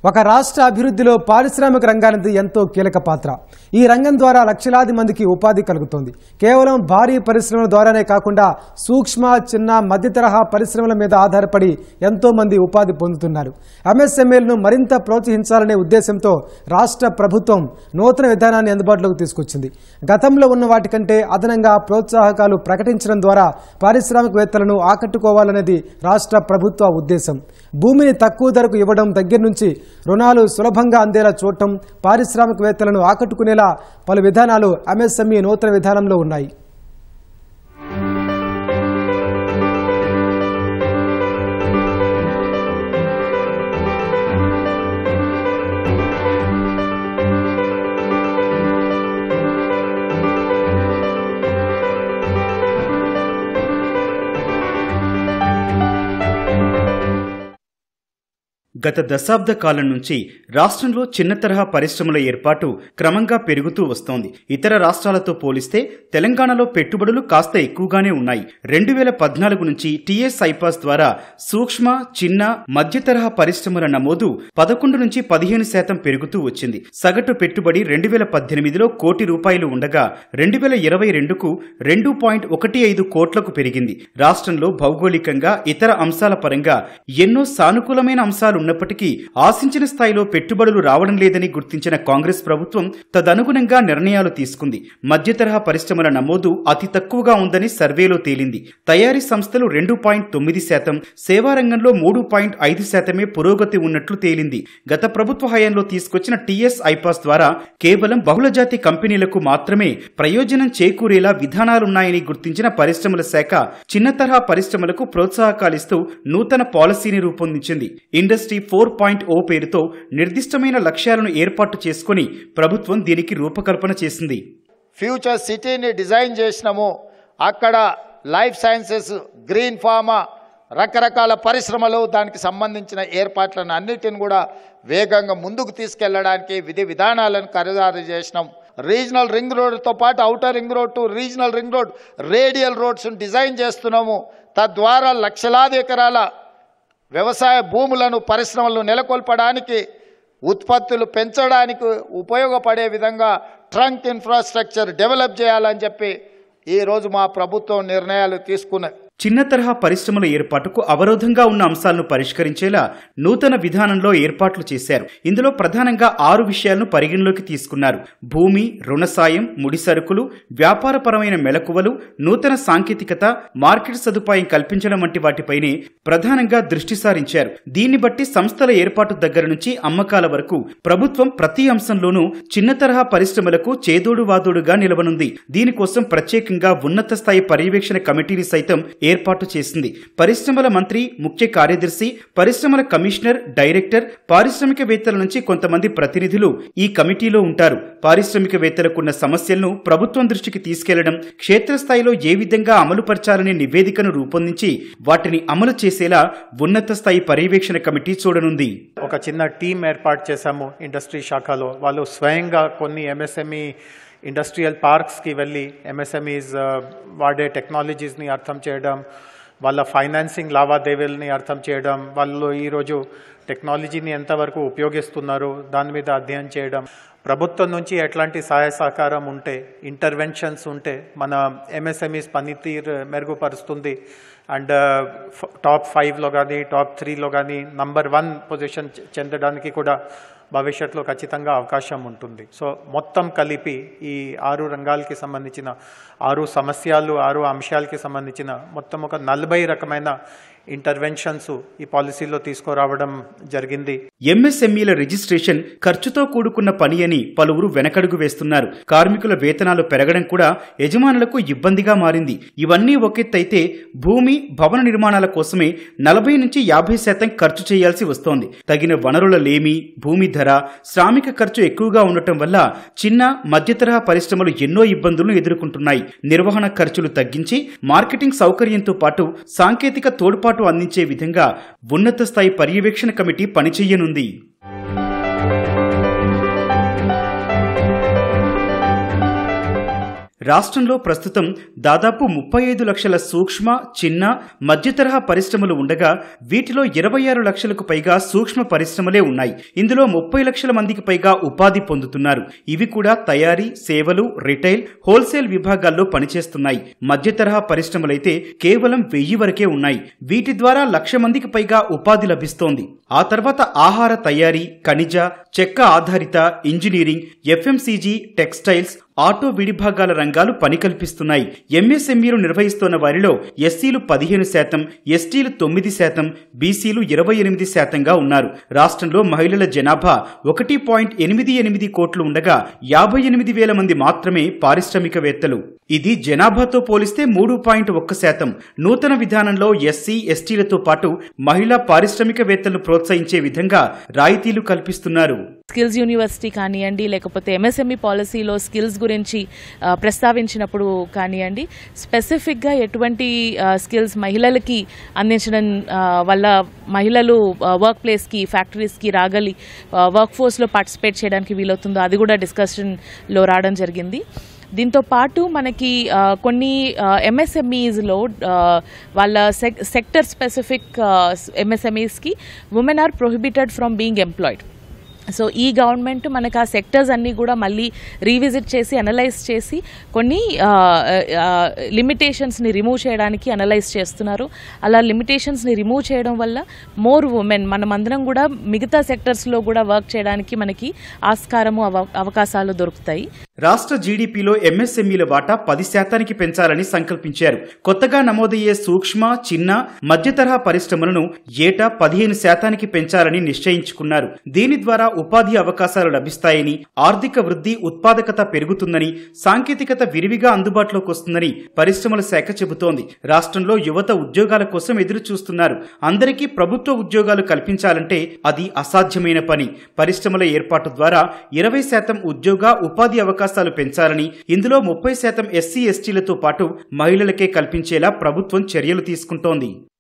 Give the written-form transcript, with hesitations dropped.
ఒక రాష్ట్ర అభివృద్ధిలో పారిశ్రామిక రంగానికి ఎంతో కీలక పాత్ర. ఈ రంగం ద్వారా లక్షలాది మందికి ఉపాధి కలుగుతోంది. కేవలం భారీ పరిశ్రమల ద్వారానే కాకుండా సూక్ష్మ, చిన్న, మధ్య తరహా పరిశ్రమల మీద ఆధారపడి ఎంతో మంది ఉపాధి పొందుతున్నారు. ఎంఎస్ఎంఈలను మరింత ప్రోత్సహించాలనే ఉద్దేశంతో రాష్ట్ర ప్రభుత్వం నూతన విధానాన్ని అందుబాటులోకి తీసుకొచ్చింది. గతంలో ఉన్న వాటికంటే అదనంగా ప్రోత్సాహకాలు ప్రకటించడం ద్వారా పారిశ్రామికవేత్తలను ఆకట్టుకోవాలనేది రాష్ట్ర ప్రభుత్వ ఉద్దేశం. భూమిని తక్కువ ధరకు ఇవ్వడం దగ్గర నుంచి రుణాలు సులభంగా అందేలా చూడటం, పారిశ్రామికవేత్తలను ఆకట్టుకునేలా పలు విధానాలు ఎంఎస్ఎంఈ నూతన విధానంలో ఉన్నాయి. గత దశాబ్ద కాలం నుంచి రాష్ట్రంలో చిన్న తరహా పరిశ్రమల ఏర్పాటు క్రమంగా పెరుగుతూ వస్తోంది. ఇతర రాష్ట్రాలతో పోలిస్తే తెలంగాణలో పెట్టుబడులు కాస్త ఎక్కువగానే ఉన్నాయి. 2014 నుంచి టీఎస్ ఐపాస్ ద్వారా సూక్ష్మ, చిన్న, మధ్య తరహా పరిశ్రమల నమోదు 11 నుంచి 15% పెరుగుతూ వచ్చింది. సగటు పెట్టుబడి 2018లో కోటి రూపాయలు ఉండగా 2022కు 2.15 కోట్లకు పెరిగింది. రాష్ట్రంలో భౌగోళికంగా ఇతర అంశాల పరంగా ఎన్నో సానుకూలమైన అంశాలు ఉన్నప్పటికీ ఆశించిన స్థాయిలో పెట్టుబడులు రావడం లేదని గుర్తించిన కాంగ్రెస్ ప్రభుత్వం తదనుగుణంగా నిర్ణయాలు తీసుకుంది. మధ్య తరహా పరిశ్రమల నమోదు అతి తక్కువగా ఉందని సర్వేలో తేలింది. తయారీ సంస్థలు 2.9%, సేవారంగంలో 3.5% పురోగతి ఉన్నట్లు తేలింది. గత ప్రభుత్వ హయాంలో తీసుకొచ్చిన టీఎస్ ఐపాస్ ద్వారా కేవలం బహుళజాతి కంపెనీలకు మాత్రమే ప్రయోజనం చేకూరేలా విధానాలున్నాయని గుర్తించిన పరిశ్రమల శాఖ చిన్న తరహా పరిశ్రమలకు ప్రోత్సాహకాలిస్తూ నూతన పాలసీని రూపొందించింది. ఇండస్ట్రీ 4.0 పేరుతో నిర్దిష్టమైన లక్ష్యాలను ఏర్పాటు చేసుకుని ప్రభుత్వం దీనికి రూపకల్పన చేసింది. ఫ్యూచర్ సిటీని డిజైన్ చేసినాము. అక్కడ లైఫ్ సైన్సెస్, గ్రీన్ ఫార్మా, రకరకాల పరిశ్రమలు, దానికి సంబంధించిన ఏర్పాట్లను అన్నిటిని కూడా వేగంగా ముందుకు తీసుకెళ్లడానికి విధి విధానాలను ఖరారు చేసినాం. రీజనల్ రింగ్ రోడ్తో పాటు outer ring road to regional ring road, radial roads design చేస్తున్నాము. తద్వారా లక్షలాది ఎకరాల వ్యవసాయ భూములను, పరిశ్రమలను నెలకొల్పడానికి, ఉత్పత్తులు పెంచడానికి ఉపయోగపడే విధంగా ట్రంక్ ఇన్ఫ్రాస్ట్రక్చర్ డెవలప్ చేయాలని చెప్పి ఈరోజు మా ప్రభుత్వం నిర్ణయాలు తీసుకున్నది. చిన్న తరహా పరిశ్రమల ఏర్పాటుకు అవరోధంగా ఉన్న అంశాలను పరిష్కరించేలా నూతన విధానంలో ఏర్పాట్లు చేశారు. ఇందులో ప్రధానంగా 6 విషయాలను పరిగణలోకి తీసుకున్నారు. భూమి, రుణ సాయం, ముడి సరుకులు, వ్యాపారపరమైన మెలకువలు, నూతన సాంకేతికత, మార్కెట్ సదుపాయం కల్పించడం వంటి వాటిపైనే ప్రధానంగా దృష్టి సారించారు. దీన్ని బట్టి సంస్థల ఏర్పాటు దగ్గర నుంచి అమ్మకాల వరకు ప్రభుత్వం ప్రతి అంశంలోనూ చిన్న తరహా పరిశ్రమలకు చేదోడు వాదోడుగా నిలవనుంది. దీనికోసం ప్రత్యేకంగా ఉన్నత స్థాయి పర్యవేక్షణ కమిటీని సైతం ఏర్పాటు చేసింది. పరిశ్రమల మంత్రి, ముఖ్య కార్యదర్శి, పరిశ్రమల కమిషనర్, డైరెక్టర్, పారిశ్రామికవేత్తల నుంచి కొంతమంది ప్రతినిధులు ఈ కమిటీలో ఉంటారు. పారిశ్రామికవేత్తలకున్న సమస్యలను ప్రభుత్వం దృష్టికి తీసుకెళ్లడం, క్షేత్రస్థాయిలో ఏ విధంగా అమలుపరచాలనే నివేదికను రూపొందించి వాటిని అమలు చేసేలా ఉన్నత స్థాయి పర్యవేక్షణ కమిటీ చూడనుంది. ఒక చిన్న టీం ఏర్పాటు చేశాము ఇండస్ట్రీ శాఖలో. వాళ్ళు స్వయంగా కొన్ని ఎంఎస్ఎంఈ ఇండస్ట్రియల్ పార్క్స్కి వెళ్ళి ఎంఎస్ఎంఈస్ వాడే టెక్నాలజీస్ని అర్థం చేయడం, వాళ్ళ ఫైనాన్సింగ్ లావాదేవీలని అర్థం చేయడం, వాళ్ళు ఈరోజు టెక్నాలజీని ఎంతవరకు ఉపయోగిస్తున్నారు దాని మీద అధ్యయనం చేయడం, ప్రభుత్వం నుంచి ఎట్లాంటి సహాయ సహకారం ఉంటే, ఇంటర్వెన్షన్స్ ఉంటే మన ఎంఎస్ఎంఈస్ పనితీరు మెరుగుపరుస్తుంది. అండ్ టాప్ 5లో కానీ టాప్ 3లో కానీ నంబర్ 1 పొజిషన్ చెందడానికి కూడా భవిష్యత్తులో ఖచ్చితంగా అవకాశం ఉంటుంది. సో మొత్తం కలిపి ఈ 6 రంగాలకి సంబంధించిన 6 సమస్యలు, 6 అంశాలకి సంబంధించిన మొత్తం ఒక 40 రకమైన ఇంటర్వెన్షన్స్ ఈ పాలసీలో తీసుకురావడం జరిగింది. ఎంఎస్ఎంఈల రిజిస్ట్రేషన్ ఖర్చుతో కూడుకున్న పని అని పలువురు వెనకడుగు వేస్తున్నారు. కార్మికుల వేతనాలు పెరగడం కూడా యజమానులకు ఇబ్బందిగా మారింది. ఇవన్నీ ఒకెత్తైతే భూమి, భవన నిర్మాణాల కోసమే 40 నుంచి 50% ఖర్చు చేయాల్సి వస్తోంది. తగిన వనరుల లేమి, భూమి ధర, శ్రామిక ఖర్చు ఎక్కువగా ఉండటం వల్ల చిన్న, మధ్య తరహా పరిశ్రమలు ఎన్నో ఇబ్బందులను ఎదుర్కొంటున్నాయి. నిర్వహణ ఖర్చులు తగ్గించి మార్కెటింగ్ సౌకర్యంతో పాటు సాంకేతిక తోడ్పాటు అందించే విధంగా ఉన్నత స్థాయి పర్యవేక్షణ కమిటీ పనిచేయనుంది. రాష్ట్రంలో ప్రస్తుతం దాదాపు 35 లక్షల సూక్ష్మ, చిన్న, మధ్యతరహా పరిశ్రమలు ఉండగా వీటిలో 26 లక్షలకు పైగా సూక్ష్మ పరిశ్రమలే ఉన్నాయి. ఇందులో 30 లక్షల మందికి పైగా ఉపాధి పొందుతున్నారు. ఇవి కూడా తయారీ, సేవలు, రిటైల్, హోల్సేల్ విభాగాల్లో పనిచేస్తున్నాయి. మధ్యతరహా పరిశ్రమలైతే కేవలం 1000 వరకే ఉన్నాయి. వీటి ద్వారా 1,00,000 మందికి పైగా ఉపాధి లభిస్తోంది. ఆ తర్వాత ఆహార తయారీ, ఖనిజ, చెక్క ఆధారిత, ఇంజనీరింగ్, FMCG, టెక్స్టైల్స్, ఆటో విడిభాగాల రంగాలు పని కల్పిస్తున్నాయి. ఎంఎస్ఎంఈలు నిర్వహిస్తున్న వారిలో ఎస్సీలు 15%, ఎస్టీలు 9%, బీసీలు 28%గా ఉన్నారు. రాష్ట్రంలో మహిళల జనాభా 1.88 కోట్లు ఉండగా 58,000 మంది మాత్రమే పారిశ్రామికవేత్తలు. ఇది జనాభాతో పోలిస్తే 3.1%. నూతన విధానంలో ఎస్సీ, ఎస్టీలతో పాటు మహిళా పారిశ్రామికవేత్తలను ప్రోత్సహించే విధంగా రాయితీలు కల్పిస్తున్నారు. స్కిల్స్ యూనివర్సిటీ కానివ్వండి, లేకపోతే MSME పాలసీలో స్కిల్స్ గురించి ప్రస్తావించినప్పుడు కానివ్వండి, స్పెసిఫిక్గా ఎటువంటి స్కిల్స్ మహిళలకి అందించడం వల్ల మహిళలు వర్క్ ప్లేస్కి, ఫ్యాక్టరీస్కి రాగలి వర్క్ ఫోర్స్లో పార్టిసిపేట్ చేయడానికి వీలవుతుందో అది కూడా డిస్కషన్లో రావడం జరిగింది. దీంతో పాటు మనకి కొన్ని MSMEస్లో వాళ్ళ సెక్టర్ స్పెసిఫిక్ MSMEస్కి women are prohibited from being employed. So ఈ గవర్నమెంట్ మనకు ఆ సెక్టర్స్ అన్నీ కూడా మళ్ళీ రీవిజిట్ చేసి అనలైజ్ చేసి కొన్ని లిమిటేషన్స్ని రిమూవ్ చేయడానికి అనలైజ్ చేస్తున్నారు. అలా లిమిటేషన్స్ని రిమూవ్ చేయడం వల్ల మోర్ ఉమెన్ మనమందరం కూడా మిగతా సెక్టర్స్లో కూడా వర్క్ చేయడానికి మనకి ఆస్కారము, అవకాశాలు దొరుకుతాయి. రాష్ట్ర జీడీపీలో ఎంఎస్ఎంఈల వాటా 10% పెంచాలని సంకల్పించారు. కొత్తగా నమోదయ్యే సూక్ష్మ, చిన్న, మధ్యతరహా పరిశ్రమలను ఏటా 15% పెంచాలని నిశ్చయించుకున్నారు. దీని ద్వారా ఉపాధి అవకాశాలు లభిస్తాయని, ఆర్థిక వృద్ధి, ఉత్పాదకత పెరుగుతుందని, సాంకేతికత విరివిగా అందుబాటులోకి వస్తుందని పరిశ్రమల శాఖ చెబుతోంది. రాష్ట్రంలో యువత ఉద్యోగాల కోసం ఎదురు చూస్తున్నారు. అందరికీ ప్రభుత్వ ఉద్యోగాలు కల్పించాలంటే అది అసాధ్యమైన పని. పరిశ్రమల ఏర్పాటు ద్వారా 20% ఉద్యోగ, ఉపాధి అవకాశాలు పెంచాలని, ఇందులో 30% ఎస్సీ, ఎస్టీలతో పాటు మహిళలకే కల్పించేలా ప్రభుత్వం చర్యలు తీసుకుంటోంది.